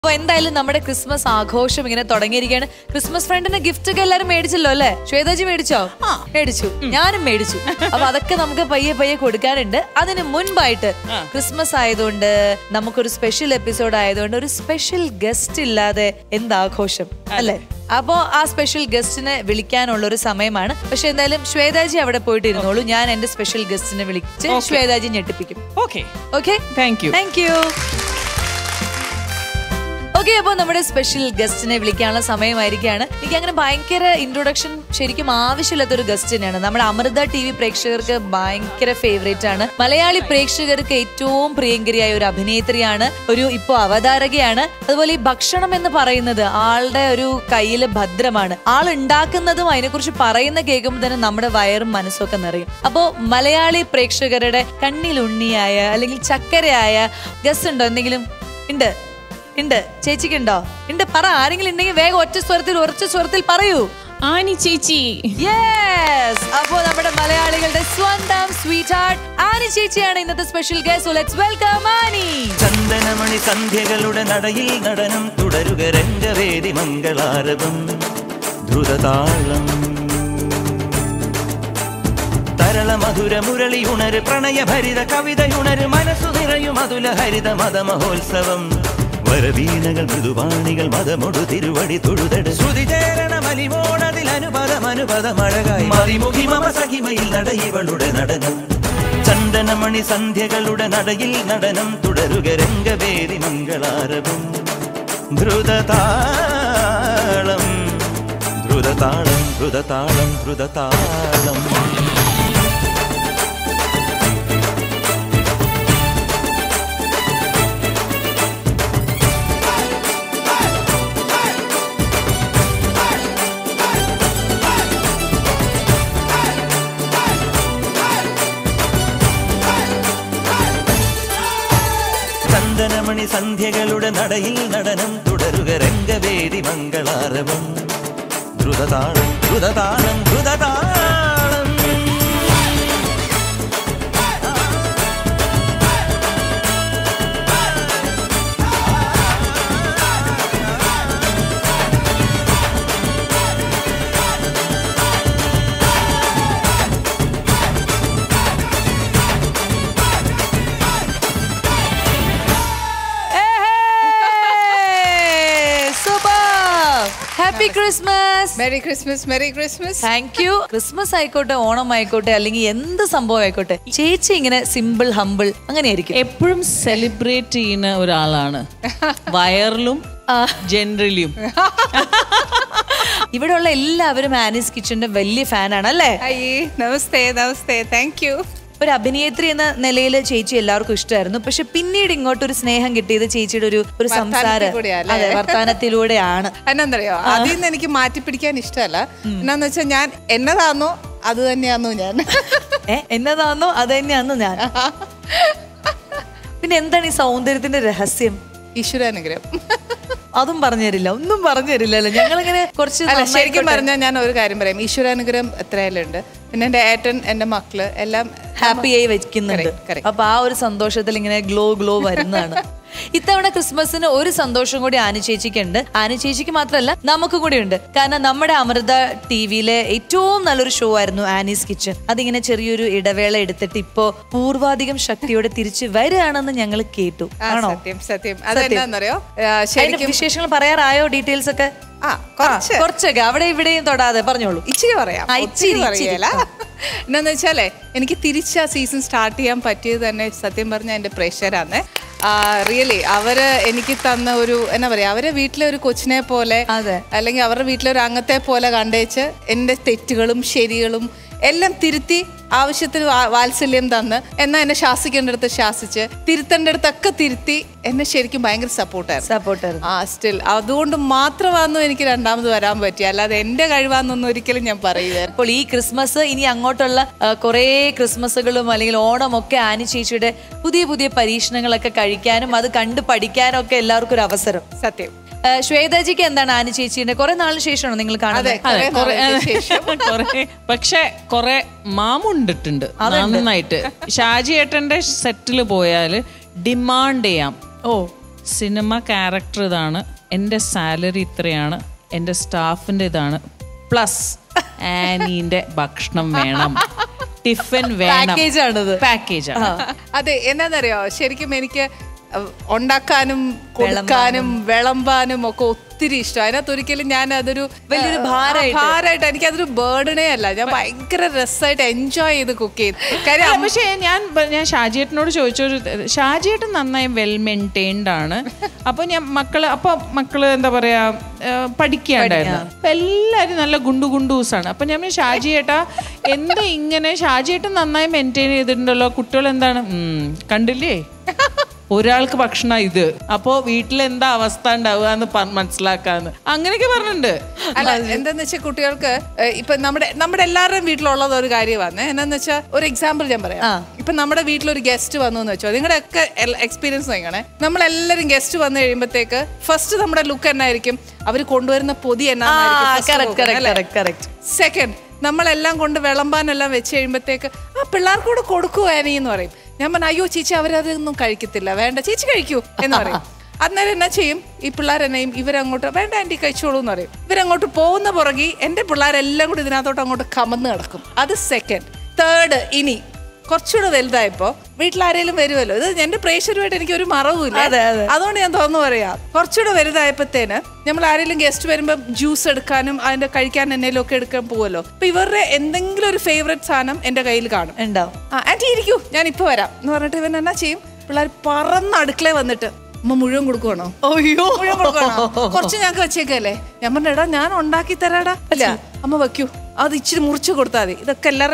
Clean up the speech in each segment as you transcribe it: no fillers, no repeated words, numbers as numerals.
അപ്പൊ എന്തായാലും നമ്മുടെ ക്രിസ്മസ് ആഘോഷം ഇങ്ങനെ തുടങ്ങിയിരിക്കുകയാണ്. ക്രിസ്മസ് ഫ്രണ്ടിന് ഗിഫ്റ്റ് ഒക്കെ എല്ലാരും മേടിച്ചല്ലോ അല്ലെ? ശ്വേതാജി മേടിച്ചോ? മേടിച്ചു, ഞാനും മേടിച്ചു. അപ്പൊ അതൊക്കെ നമുക്ക് പയ്യെ പയ്യെ കൊടുക്കാനുണ്ട്. അതിന് മുൻപായിട്ട് ക്രിസ്മസ് ആയതുകൊണ്ട് നമുക്കൊരു സ്പെഷ്യൽ എപ്പിസോഡ് ആയതുകൊണ്ട് ഒരു സ്പെഷ്യൽ ഗസ്റ്റ് ഇല്ലാതെ എന്താഘോഷം അല്ലെ? അപ്പോ ആ സ്പെഷ്യൽ ഗസ്റ്റിനെ വിളിക്കാനുള്ള ഒരു സമയമാണ്. പക്ഷെ എന്തായാലും ശ്വേതാജി അവിടെ പോയിട്ട് ഇരുന്നോളൂ. ഞാൻ എന്റെ സ്പെഷ്യൽ ഗസ്റ്റിനെ വിളിച്ച് ശ്വേതാജി ഞെട്ടിപ്പിക്കും. Okay, thank you. ഓക്കെ, അപ്പോൾ നമ്മുടെ സ്പെഷ്യൽ ഗസ്റ്റിനെ വിളിക്കാനുള്ള സമയമായിരിക്കുകയാണ്. എനിക്ക് അങ്ങനെ ഭയങ്കര ഇൻട്രൊഡക്ഷൻ ശരിക്കും ആവശ്യമില്ലാത്തൊരു ഗസ്റ്റ് തന്നെയാണ്. നമ്മുടെ അമൃത TV പ്രേക്ഷകർക്ക് ഭയങ്കര ഫേവറേറ്റ് ആണ്. മലയാളി പ്രേക്ഷകർക്ക് ഏറ്റവും പ്രിയങ്കരിയായ ഒരു അഭിനേത്രിയാണ്, ഒരു ഇപ്പോൾ അവതാരകയാണ്. അതുപോലെ ഈ ഭക്ഷണം എന്ന് പറയുന്നത് ആളുടെ ഒരു കയ്യില് ഭദ്രമാണ്. ആൾ ഉണ്ടാക്കുന്നതും അതിനെക്കുറിച്ച് പറയുന്ന കേൾക്കുമ്പോൾ തന്നെ നമ്മുടെ വയറും മനസ്സും ഒക്കെ നിറയും. അപ്പോൾ മലയാളി പ്രേക്ഷകരുടെ കണ്ണിലുണ്ണിയായ അല്ലെങ്കിൽ ചക്കരയായ ഗസ്റ്റ് ഉണ്ടോ? എന്തെങ്കിലും ഉണ്ട്? ചേച്ചിക്കുണ്ടോ? ഉണ്ട്, പറ. ആരെങ്കിലും ഉണ്ടെങ്കിൽ വേഗം ഉറച്ച സ്വരത്തിൽ പറയൂ. ആനി ചേച്ചി. യെസ്, അപ്പോ നമ്മുടെ മലയാളികളുടെ സ്വന്തം സ്വീറ്റ് ഹാർട്ട് ആനി ചേച്ചിയാണ് ഇന്നത്തെ special guest. So let's welcome Annie. ചന്ദനമണി സന്ധ്യകളുടെ നടയിൽ നടനം തുടരുക രംഗവേദി മംഗളാരവം ദ്രുതതാളം തരള മധുര മുരളി ഉണര് പ്രണയഭരിത കവിതയുണര് മനസ്സു നിറയും അതുല ഹരിത മതമഹോത്സവം വരവീണകൾ മൃദുവാണികൾ മതമൊടു തിരുവടി തൊഴുതട് ശ്രുതിചേരണ മലിമോണതിൽ അനുപദമഴകായി മറിമുഖി മമ സഖിമയിൽ നടയിവളുടെ നടനം ചന്ദനമണി സന്ധ്യകളുടെ നടയിൽ നടനം തുടരുക രംഗവേദി മംഗളാരവം ദ്രുതതാളം ദ്രുതതാളം ദ്രുതതാളം ദ്രുതതാളം. ചന്ദനമണി സന്ധ്യകളുടെ നടയിൽ നടനം തുടരുക രംഗവേദി മംഗളാരവം ദ്രുതതാളം ദ്രുതതാളം ദ്രുതതാളം. Happy Christmas. Merry Christmas. Merry Christmas. Thank you. Christmas ആയിക്കോട്ടെ, ഓണം ആയിക്കോട്ടെ, അല്ലെങ്കിൽ എന്ത് സംഭവം ആയിക്കോട്ടെ, ചേച്ചി ഇങ്ങനെ സിമ്പിൾ ഹമ്പിൾ അങ്ങനെയായിരിക്കും. എപ്പോഴും സെലിബ്രേറ്റ് ചെയ്യുന്ന ഒരാളാണ്, വയറിലും ജനറലിയും. ഇവിടെയുള്ള എല്ലാവരും ആനീസ് കിച്ചന്റെ വലിയ ഫാനാണ് അല്ലേ? നമസ്തേ. നമസ്തേ, താങ്ക് യു. ഒരു അഭിനേത്രി എന്ന നിലയിൽ ചേച്ചി എല്ലാവർക്കും ഇഷ്ടമായിരുന്നു. പക്ഷെ പിന്നീട് ഇങ്ങോട്ടൊരു സ്നേഹം കിട്ടിയത് ചേച്ചിയുടെ ഒരു സംസാരം, അതെ, വർത്താനത്തിലൂടെയാണ്. എന്നാന്നറിയോ, അതിൽ നിന്ന് എനിക്ക് മാറ്റിപ്പിടിക്കാൻ ഇഷ്ടമല്ല. എന്നാന്ന് വെച്ചാൽ ഞാൻ എന്നതാന്നോ അത് തന്നെയാന്നോ ഞാൻ. എന്നതാന്നോ അത് തന്നെയാന്നോ ഞാൻ. പിന്നെ എന്താണ് ഈ സൗന്ദര്യത്തിന്റെ രഹസ്യം? ഈശ്വരാനുഗ്രഹം. അതും പറഞ്ഞു തരില്ല, ഒന്നും പറഞ്ഞു തരില്ലല്ലോ. ഞങ്ങളിങ്ങനെ കുറച്ച് ശരിക്കും പറഞ്ഞാൽ ഞാൻ ഒരു കാര്യം പറയാം, ഈശ്വരാനുഗ്രഹം എത്രയായാലും ഉണ്ട്. പിന്നെ എന്റെ ഏട്ടൻ, എന്റെ മക്കള് എല്ലാം ഹാപ്പിയായി വെക്കുന്നുണ്ട്. അപ്പൊ ആ ഒരു സന്തോഷത്തിൽ ഇങ്ങനെ ഗ്ലോ വരുന്നതാണ്. ഇത്തവണ ക്രിസ്മസിന് ഒരു സന്തോഷം കൂടി ആനി ചേച്ചിക്ക് ഉണ്ട്. ആനി ചേച്ചിക്ക് മാത്രമല്ല നമുക്കും കൂടി ഉണ്ട്. കാരണം നമ്മുടെ അമൃത TVയിലെ ഏറ്റവും നല്ലൊരു ഷോ ആയിരുന്നു ആനീസ് കിച്ചൺ. അതിങ്ങനെ ചെറിയൊരു ഇടവേള എടുത്തിട്ട് ഇപ്പോ പൂർവാധികം ശക്തിയോടെ തിരിച്ചു വരികയാണെന്ന് ഞങ്ങൾ കേട്ടു. ആണോ? സത്യം. അതെന്താന്നറിയോ, വിശേഷങ്ങൾ പറയാറായോ? ഡീറ്റെയിൽസ് ഒക്കെ കുറച്ചൊക്കെ അവിടെ ഇവിടെയും തൊടാതെ പറഞ്ഞോളൂ. ഇച്ചിരി പറയാം, പറയല. എന്നാന്ന് വെച്ചാലേ, എനിക്ക് തിരിച്ച് ആ സീസൺ സ്റ്റാർട്ട് ചെയ്യാൻ പറ്റിയത് തന്നെ സത്യം പറഞ്ഞാൽ എന്റെ പ്രേക്ഷകരാണ്. റിയലി അവര് എനിക്ക് തന്ന ഒരു എന്നാ പറയാ, അവരെ വീട്ടിലെ ഒരു കൊച്ചിനെ പോലെ, അല്ലെങ്കിൽ അവരുടെ വീട്ടിലെ ഒരു അംഗത്തെ പോലെ കണ്ടേച്ച് എന്റെ തെറ്റുകളും ശരികളും എല്ലാം തിരുത്തി ആവശ്യത്തിന് വാത്സല്യം തന്ന്, എന്നാ എന്നെ ശാസിക്കേണ്ടടുത്ത് ശാസിച്ച്, തിരുത്തേണ്ടടുത്തൊക്കെ തിരുത്തി എന്നെ ശരിക്കും ഭയങ്കര സപ്പോർട്ടായിരുന്നു. സ്റ്റിൽ അതുകൊണ്ട് മാത്രമാണെന്നും എനിക്ക് രണ്ടാമത് വരാൻ പറ്റി, അല്ലാതെ എന്റെ കഴിവാന്നൊന്നും ഒരിക്കലും ഞാൻ പറയുക. അപ്പോൾ ഈ ക്രിസ്മസ് ഇനി അങ്ങോട്ടുള്ള കുറെ ക്രിസ്മസുകളും അല്ലെങ്കിൽ ഓണം ഒക്കെ ആനി ചേച്ചിയുടെ പുതിയ പുതിയ പരീക്ഷണങ്ങളൊക്കെ കഴിക്കാനും അത് കണ്ടു പഠിക്കാനും ഒക്കെ എല്ലാവർക്കും ഒരു അവസരം. സത്യം. ശ്വേതാജിക്ക് എന്താണ് ആനി ചേച്ചിയുടെ കുറെ നാളിന് ശേഷമാണോ നിങ്ങൾ കാണുന്നത്? പക്ഷെ കുറെ മാമുണ്ടിട്ടുണ്ട് നന്നായിട്ട്. ഷാജി ഏട്ടന്റെ സെറ്റിൽ പോയാല് ഡിമാൻഡ് ചെയ്യാം. സിനിമ ക്യാരക്ടർ ഇതാണ്, എൻ്റെ സാലറി ഇത്രയാണ്, എൻ്റെ സ്റ്റാഫിൻ്റെ ഇതാണ്, പ്ലസ് ആനീൻ്റെ ഭക്ഷണം വേണം, ടിഫിൻ വേണം, പാക്കേജാണ്. അതെ, എന്നാന്നറിയോ, ശരിക്കും എനിക്ക് ഉണ്ടാക്കാനും കൊടുക്കാനും വിളമ്പാനും ഒക്കെ ഒത്തിരി ഇഷ്ടം. അതിനകത്ത് ഒരിക്കലും ഞാൻ അതൊരു വലിയൊരു ഭാരമായിട്ട് എനിക്ക് അതൊരു ബേർഡനേ അല്ല. ഞാൻ ഭയങ്കര രസമായിട്ട് എൻജോയ് ചെയ്ത് കുക്ക് ചെയ്തു. കാര്യം പക്ഷേ ഞാൻ ഷാജിയേട്ടനോട് ചോദിച്ചൊരു, ഷാജിയേട്ടൻ നന്നായി വെൽ മെയിൻറ്റെയിൻഡ് ആണ്. അപ്പോൾ മക്കള് എന്താ പറയാ പഠിക്കാണ്ടായിരുന്നു. അപ്പൊ എല്ലാവരും നല്ല ഗുണ്ടൂസാണ്. അപ്പൊ ഞാൻ ഷാജിയേട്ടാ എന്താ ഇങ്ങനെ, ഷാജിയേട്ടൻ നന്നായി മെയിൻറ്റെയിൻ ചെയ്തിട്ടുണ്ടല്ലോ, കുട്ടികൾ എന്താണ് കണ്ടില്ലേ, ഒരാൾക്ക് ഭക്ഷണം ഇത്, അപ്പോ വീട്ടിലെന്താ അവസ്ഥ ഉണ്ടാവുക എന്ന് മനസ്സിലാക്കാന്ന് അങ്ങനെയൊക്കെ പറഞ്ഞിട്ടുണ്ട്. അല്ല, എന്താന്ന് വെച്ചാൽ കുട്ടികൾക്ക് ഇപ്പൊ നമ്മുടെ എല്ലാവരുടെയും വീട്ടിലുള്ളത് ഒരു കാര്യമാണ്. എന്നാന്ന് വെച്ചാൽ ഒരു എക്സാമ്പിൾ ഞാൻ പറയാം. ഇപ്പൊ നമ്മുടെ വീട്ടിലൊരു ഗസ്റ്റ് വന്നു എന്ന് വെച്ചോ, നിങ്ങളുടെ ഒക്കെ എക്സ്പീരിയൻസ് നോക്കണേ. നമ്മളെല്ലാരും ഗസ്റ്റ് വന്നു കഴിയുമ്പോഴത്തേക്ക് ഫസ്റ്റ് നമ്മുടെ ലുക്ക് എന്നായിരിക്കും, അവർ കൊണ്ടുവരുന്ന പൊതി എന്നായിരിക്കും. സെക്കൻഡ്, നമ്മളെല്ലാം കൊണ്ട് വിളമ്പാനെല്ലാം വെച്ച് കഴിയുമ്പോഴത്തേക്ക് ആ പിള്ളേർക്കൂടെ കൊടുക്കുവാനീ എന്ന് പറയും. ഞാൻ പറഞ്ഞു, അയ്യോ ചേച്ചി അവരതൊന്നും കഴിക്കത്തില്ല, വേണ്ട ചേച്ചി കഴിക്കൂ എന്ന് പറയും. അന്നേരം എന്നാ ചെയ്യും, ഈ പിള്ളേരെന്നെയും ഇവരങ്ങോട്ട് വേണ്ട ആൻറ്റി കഴിച്ചോളൂ എന്ന് പറയും. ഇവരങ്ങോട്ട് പോകുന്ന പുറകെ എൻ്റെ പിള്ളേരെല്ലാം കൂടി ഇതിനകത്തോട്ട് അങ്ങോട്ട് കമന്ന് കിടക്കും. അത് സെക്കൻഡ്. തേർഡ്, ഇനി കുറച്ചുകൂടെ വലുതായപ്പോ വീട്ടിലാരേലും വരുമല്ലോ, ഇത് എന്റെ പ്രേക്ഷകരുമായിട്ട് എനിക്ക് ഒരു മറവുമില്ല, അതുകൊണ്ട് ഞാൻ തോന്നുന്നു പറയാം. കുറച്ചുകൂടെ വലുതായപ്പോഴത്തേന് നമ്മൾ ആരെങ്കിലും ഗസ്റ്റ് വരുമ്പോൾ ജ്യൂസ് എടുക്കാനും അതിന്റെ കഴിക്കാൻ എന്തെങ്കിലും ഒക്കെ എടുക്കാൻ പോവല്ലോ. അപ്പൊ ഇവരുടെ എന്തെങ്കിലും ഒരു ഫേവറേറ്റ് സാധനം എന്റെ കയ്യിൽ കാണും, ഉണ്ടാവും. ആന്റി ഇരിക്കൂ, ഞാൻ ഇപ്പൊ വരാം എന്ന് പറഞ്ഞിട്ട് ഇവൻ എന്നാ ചെയ്യും, പിള്ളേർ പറന്ന് അടുക്കളയിൽ വന്നിട്ട് അമ്മ മുഴുവൻ കൊടുക്കുവാണോ, മുഴുവൻ കൊടുക്കണോ, കുറച്ച് ഞങ്ങൾക്ക് വെച്ചേക്കല്ലേ. ഞാൻ പറഞ്ഞ, ഞാൻ ഉണ്ടാക്കി തരാടാ. അല്ല അമ്മ വെക്കൂ, അത് ഇച്ചിരി മുറിച്ചു കൊടുത്താൽ മതി. ഇതൊക്കെ എല്ലാവരുടെ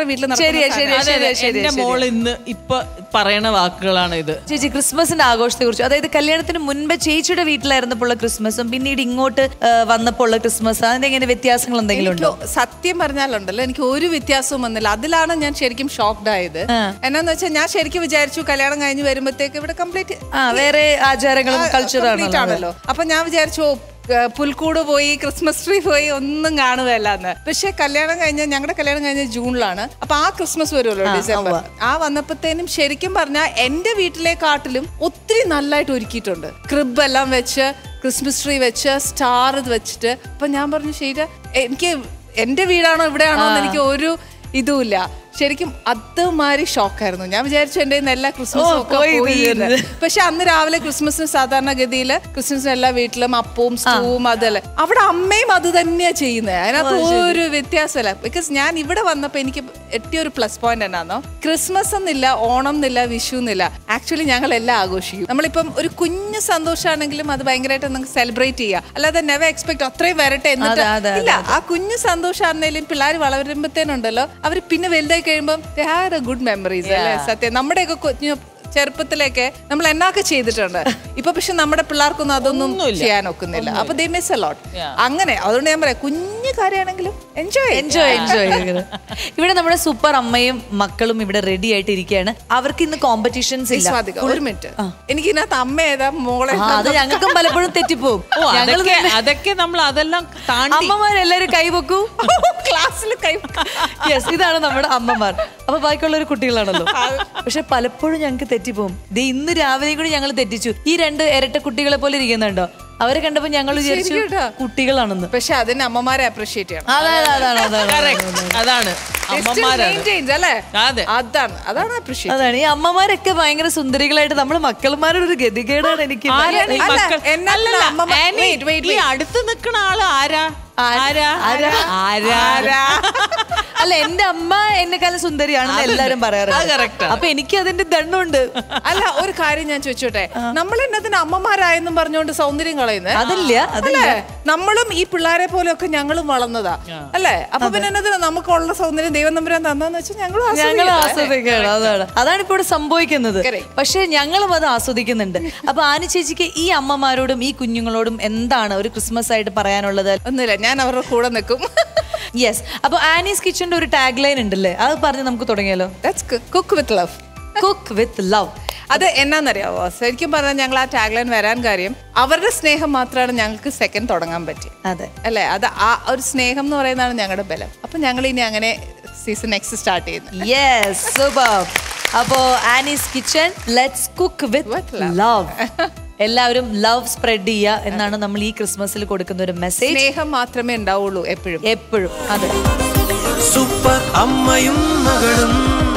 വീട്ടിൽ എന്റെ മോൾ ഇന്ന് ഇപ്പൊ പറയണ വാക്കുകളാണ് ഇത്. ചേച്ചി, ക്രിസ്മസിന്റെ ആഘോഷത്തെ കുറിച്ച്, അതായത് കല്യാണത്തിന് മുൻപ് ചേച്ചിയുടെ വീട്ടിലായിരുന്നപ്പോൾ ക്രിസ്മസും പിന്നീട് ഇങ്ങോട്ട് വന്നപ്പോൾ ഉള്ള ക്രിസ്മസ്, അതിന്റെ എങ്ങനെ വ്യത്യാസങ്ങൾ എന്തെങ്കിലും ഉണ്ടോ? സത്യം പറഞ്ഞാലുണ്ടല്ലോ, എനിക്ക് ഒരു വ്യത്യാസവും വന്നില്ല. അതിലാണ് ഞാൻ ശരിക്കും ഷോക്ക്ഡ് ആയത്. എന്നാന്ന് വെച്ചാൽ ഞാൻ ശരിക്കും വിചാരിച്ചു കല്യാണം കഴിഞ്ഞ് വരുമ്പോഴത്തേക്ക് ഇവിടെ കംപ്ലീറ്റ് വേറെ ആചാരങ്ങളും കൾച്ചറാണല്ലോ. അപ്പൊ ഞാൻ വിചാരിച്ചു പുൽക്കൂട് പോയി ക്രിസ്മസ് ട്രീ പോയി ഒന്നും കാണുകയല്ലാന്ന്. പക്ഷെ ഞങ്ങളുടെ കല്യാണം കഴിഞ്ഞ ജൂണിലാണ്. അപ്പൊ ആ ക്രിസ്മസ് വരുമല്ലോ ഡിസംബർ. ആ വന്നപ്പോഴത്തേനും ശരിക്കും പറഞ്ഞാൽ എന്റെ വീട്ടിലെക്കാട്ടിലും ഒത്തിരി നല്ലതായിട്ട് ഒരുക്കിയിട്ടുണ്ട്. ക്രിബ് എല്ലാം വെച്ച്, ക്രിസ്മസ് ട്രീ വെച്ച്, സ്റ്റാർ വെച്ചിട്ട്. അപ്പൊ ഞാൻ പറഞ്ഞു, ശരി, എനിക്ക് എന്റെ വീടാണോ ഇവിടെയാണോ എന്ന് എനിക്ക് ഒരു ഇതുമില്ല. ശരിക്കും അതുമാതിരി ഷോക്കായിരുന്നു. ഞാൻ വിചാരിച്ചു എന്റെ എല്ലാ ക്രിസ്മസും ഒക്കെ പോയി. പക്ഷെ അന്ന് രാവിലെ ക്രിസ്മസിന് സാധാരണഗതിയിൽ ക്രിസ്മസിന് എല്ലാ വീട്ടിലും അപ്പവും സ്റ്റൂവും അതല്ലേ, അവിടെ അമ്മയും അത് തന്നെയാ ചെയ്യുന്നത്. അതിനകത്ത് ഒരു വ്യത്യാസമല്ല. ബിക്കോസ് ഞാൻ ഇവിടെ വന്നപ്പോ എനിക്ക് എത്തിയൊരു പ്ലസ് പോയിന്റ് എന്നാന്നോ, ക്രിസ്മസ് എന്നില്ല, ഓണം എന്നില്ല, വിഷു എന്നില്ല, ആക്ച്വലി ഞങ്ങൾ എല്ലാം ആഘോഷിക്കും. നമ്മളിപ്പം ഒരു കുഞ്ഞു സന്തോഷമാണെങ്കിലും അത് ഭയങ്കരമായിട്ട് നമുക്ക് സെലിബ്രേറ്റ് ചെയ്യാം. അല്ലാതെ നെവർ എക്സ്പെക്ട് അത്രയും വരട്ടെ എന്നിട്ട് ഇല്ല. ആ കുഞ്ഞു സന്തോഷമാണെങ്കിലും പിള്ളേർ വളരുമ്പോഴത്തേനുണ്ടല്ലോ അവർ പിന്നെ വലുതായി കഴിയുമ്പോൾ they had a good memories അല്ലേ. സത്യം, നമ്മുടെയൊക്കെ കുഞ്ഞു ചെറുപ്പത്തിലേക്ക് നമ്മൾ എന്നൊക്കെ ചെയ്തിട്ടുണ്ട്. ഇപ്പൊ പക്ഷെ നമ്മുടെ പിള്ളേർക്കൊന്നും അതൊന്നും ചെയ്യാൻ ഒക്കുന്നില്ല. അപ്പൊ they miss a lot. അങ്ങനെ അതുകൊണ്ട് ഞാൻ പറയാം, കുഞ്ഞു കാര്യമാണെങ്കിലും എൻജോയ്. ഇവിടെ നമ്മുടെ സൂപ്പർ അമ്മയും മക്കളും ഇവിടെ റെഡി ആയിട്ട് ഇരിക്കുകയാണ്. അവർക്ക് ഇന്ന് കോമ്പറ്റീഷൻസ് ഇല്ല. ഒരു മിനിറ്റ്, എനിക്ക് ഇതിനകത്ത് അമ്മ ഏതാ മോളെ, അത് ഞങ്ങൾക്കും പലപ്പോഴും തെറ്റിപ്പോകും. അതൊക്കെ നമ്മൾ അതെല്ലാം അമ്മമാരെല്ലാരും കൈവെക്കൂ, ക്ലാസ്സിൽ കൈ. യെസ്, ഇതാണ് നമ്മുടെ അമ്മമാർ. അപ്പൊ ബാക്കിയുള്ളവർ കുട്ടികളാണല്ലോ. പക്ഷെ പലപ്പോഴും ഞങ്ങൾക്ക് തെറ്റിപ്പോകും. ഇന്ന് രാവിലെ കൂടി ഞങ്ങൾ തെറ്റിച്ചു. ഈ രണ്ട് ഇരട്ട കുട്ടികളെ പോലെ ഇരിക്കുന്നുണ്ടോ, അവരെ കണ്ടപ്പോ ഞങ്ങൾ വിചാരിച്ചു കുട്ടികളാണെന്ന്. പക്ഷെ അതിന് അമ്മമാരെ അപ്രീഷിയേറ്റ് ചെയ്യണം. അതാണ് അതാണ് ഈ അമ്മമാരൊക്കെ ഭയങ്കര സുന്ദരികളായിട്ട് നമ്മൾ മക്കളമാരുടെ ഒരു ഗതികേടാണ് എനിക്ക്. അടുത്ത് നിൽക്കുന്ന ആള് ആരാ? അല്ല, എന്റെ അമ്മ എന്നെക്കാളും സുന്ദരിയാണെന്ന് എല്ലാരും പറയാറുണ്ട്. അപ്പൊ എനിക്ക് അതിന്റെ ദണ്ണുണ്ട്. അല്ല, ഒരു കാര്യം ഞാൻ ചോദിച്ചോട്ടെ, നമ്മൾ എന്നതിന് അമ്മമാരായെന്നും പറഞ്ഞുകൊണ്ട് സൗന്ദര്യം കളയുന്നത് അതല്ലേ? നമ്മളും ഈ പിള്ളേരെ പോലെയൊക്കെ ഞങ്ങളും വളർന്നതാ അല്ലേ? അപ്പൊ പിന്നെ എന്നതിന് നമുക്കുള്ള സൗന്ദര്യം ദൈവം തമ്പുരാൻ തന്നെന്ന് വെച്ചാൽ ഞങ്ങൾ ആസ്വദിക്കണം. അതാണ് ഇപ്പോൾ സംഭവിക്കുന്നത്. പക്ഷെ ഞങ്ങളും അത് ആസ്വദിക്കുന്നുണ്ട്. അപ്പൊ ആനി ചേച്ചിക്ക് ഈ അമ്മമാരോടും ഈ കുഞ്ഞുങ്ങളോടും എന്താണ് ഒരു ക്രിസ്മസ് ആയിട്ട് പറയാനുള്ളത്? ഒന്നുമില്ല, ഞാൻ അവരുടെ കൂടെ നിൽക്കും. യെസ്. അപ്പൊ ആനീസ് കിച്ചന്റെ ഒരു ടാഗ് ലൈൻ ഉണ്ടല്ലേ, അത് പറഞ്ഞ് നമുക്ക് തുടങ്ങിയാലോ? Cook with love. Cook with love. അത് എന്നാന്നറിയാവോ, ശരിക്കും പറഞ്ഞാൽ ഞങ്ങൾ ആ ടാഗ് ലൈൻ വരാൻ കാര്യം അവരുടെ സ്നേഹം മാത്രമാണ് ഞങ്ങൾക്ക് സെക്കൻഡ് തുടങ്ങാൻ പറ്റി. അതെ അല്ലേ? അത് ആ ഒരു സ്നേഹം എന്ന് പറയുന്നതാണ് ഞങ്ങളുടെ ബലം. അപ്പൊ ഞങ്ങൾ ഇനി അങ്ങനെ സീസൺ നെക്സ്റ്റ് സ്റ്റാർട്ട് ചെയ്യുന്നു. Yes, super. അപ്പോ Annie's kitchen, let's cook with love. എല്ലാവരും ലവ് സ്പ്രെഡ് ചെയ്യുക എന്നാണ് നമ്മൾ ഈ ക്രിസ്മസിൽ കൊടുക്കുന്ന ഒരു മെസ്സേജ്. സ്നേഹം മാത്രമേ ഉണ്ടാവുള്ളൂ എപ്പോഴും എപ്പോഴും. അതെ, സൂപ്പർ അമ്മയും മകളും